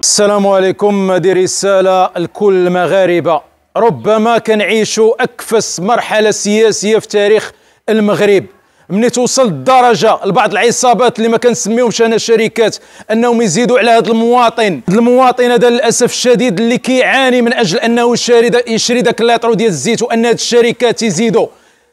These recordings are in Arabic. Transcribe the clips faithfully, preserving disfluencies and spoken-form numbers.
السلام عليكم. هذه رسالة لكل المغاربة. ربما كنعيشوا أكفس مرحلة سياسية في تاريخ المغرب، ملي توصل الدرجة لبعض العصابات اللي ما كنسميهمش أنا شركات أنهم يزيدوا على هذا المواطن المواطن هذا للأسف الشديد اللي كيعاني من أجل أنه يشري يشري داك الليطرو ديال الزيت، وأن هاد الشركات يزيدوا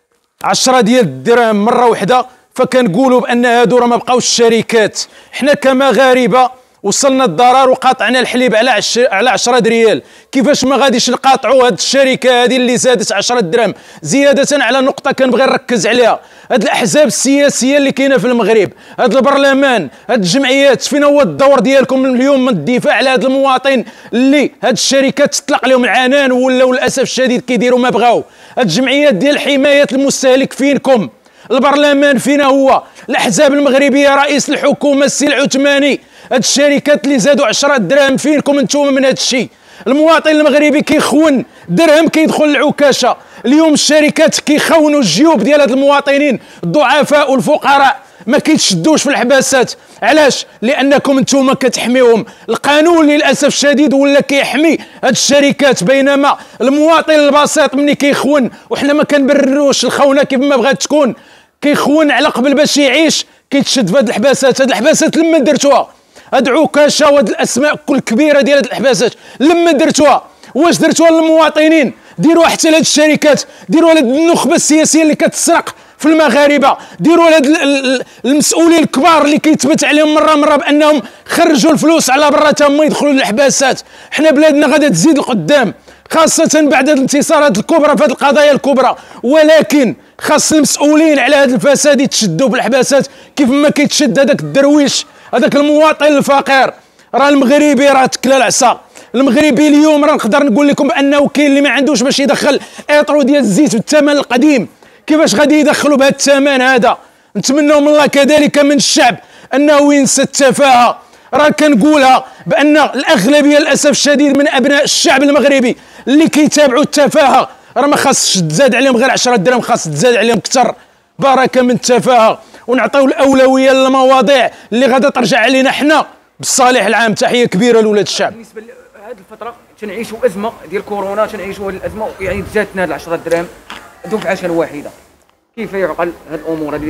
عشرة ديال الدرهم مرة واحدة، فكنقولوا بأن هادو راه ما بقاوش شركات. حنا كمغاربة وصلنا الضرر وقاطعنا الحليب على عش... على عشرة ريال. كيفاش ما غاديش نقاطعوا هاد الشركه هذه اللي زادت عشرة درهم؟ زياده على نقطه كنبغي نركز عليها، هاد الاحزاب السياسيه اللي كاينه في المغرب، هاد البرلمان، هاد الجمعيات، فين هو الدور ديالكم اليوم من الدفاع على هاد المواطن اللي هاد الشركات تطلق لهم العنان ولاو للاسف الشديد كيديروا ما بغاو؟ هاد الجمعيات ديال حمايه المستهلك فينكم؟ البرلمان فينا هو؟ الاحزاب المغربيه، رئيس الحكومه السي العثماني، هاد الشركات اللي زادوا عشرة دراهم فينكم انتم من هاد الشيء؟ المواطن المغربي كيخون درهم كيدخل العكاشه. اليوم الشركات كيخونوا الجيوب ديال هاد المواطنين الضعفاء والفقراء، ما كيتشدوش في الحباسات. علاش؟ لانكم انتم كتحميوهم. القانون للاسف الشديد ولا كيحمي هاد الشركات، بينما المواطن البسيط ملي كيخون، وحنا ما كنبرروش الخونه كيف ما بغات تكون، كيخون على قبل باش يعيش كيتشد في هاد الحباسات. هاد الحباسات لما درتوها، هاد عكاشه وهاد الاسماء كل كبيره ديال هاد الحباسات لما درتوها، واش درتوها للمواطنين؟ ديروها حتى لهاد الشركات، ديروها لهاد النخبه السياسيه اللي كتسرق في المغاربه، ديروها لهاد المسؤولين الكبار اللي كيتبت عليهم مره مره بانهم خرجوا الفلوس على برا تما يدخلوا للحباسات. حنا بلادنا غادا تزيد لقدام، خاصه بعد هاد الانتصارات الكبرى في هاد القضايا الكبرى، ولكن خاص المسؤولين على هاد الفساد يتشدوا في الحباسات كيف ما كيتشد هذاك الدرويش، هذاك المواطن الفقير. راه المغربي راه تكلا العصا. المغربي اليوم راه نقدر نقول لكم بانه كاين اللي ما عندوش باش يدخل ايطرو ديال الزيت بالثمن القديم. كيفاش غادي يدخلوا بهذا الثمن هذا؟ نتمنوا من الله كذلك من الشعب انه ينسى التفاهه. راه كنقولها بان الاغلبيه للاسف الشديد من ابناء الشعب المغربي اللي كيتابعوا التفاهه، راه ما خاصش تزاد عليهم غير عشرة درهم، خاص تزاد عليهم اكثر. بركه من التفاهه، ونعطيو الاولويه للمواضيع اللي غادا ترجع علينا حنا بالصالح العام. تحيه كبيره لولاد الشعب. بالنسبه لهذه الفتره تنعيشوا ازمه ديال كورونا، تنعيشوا هذه الازمه، يعني زادتنا هذه عشرة درهم دفعه واحده. كيف يعقل هذه الامور هذه؟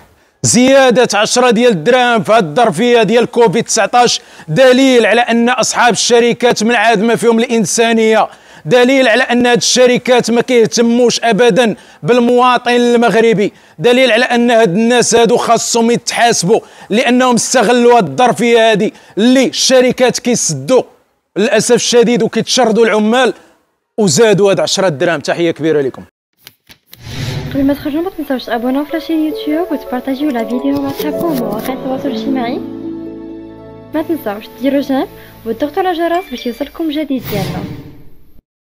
زياده عشرة ديال الدراهم في هذه الظرفيه ديال كوفيد تسعطاش دليل على ان اصحاب الشركات من عاد ما فيهم الانسانيه، دليل على ان هاد الشركات ما كيهتموش ابدا بالمواطن المغربي، دليل على ان هاد الناس هادو خاصهم يتحاسبوا لانهم استغلوا هاد الظرفيه هادي اللي الشركات كيسدوا للاسف الشديد وكيتشردوا العمال وزادوا هاد عشرة دراهم. تحيه كبيره لكم. قبل ما تخرجوا ما تنساوش تابوناو في لاشين يوتيوب وتبارطاجيو لا فيديو مع صحابكم ومواقع التواصل الاجتماعي. ما تنساوش ديروا جيم وتضغطوا على الجرس باش يوصلكم جديد ديالنا.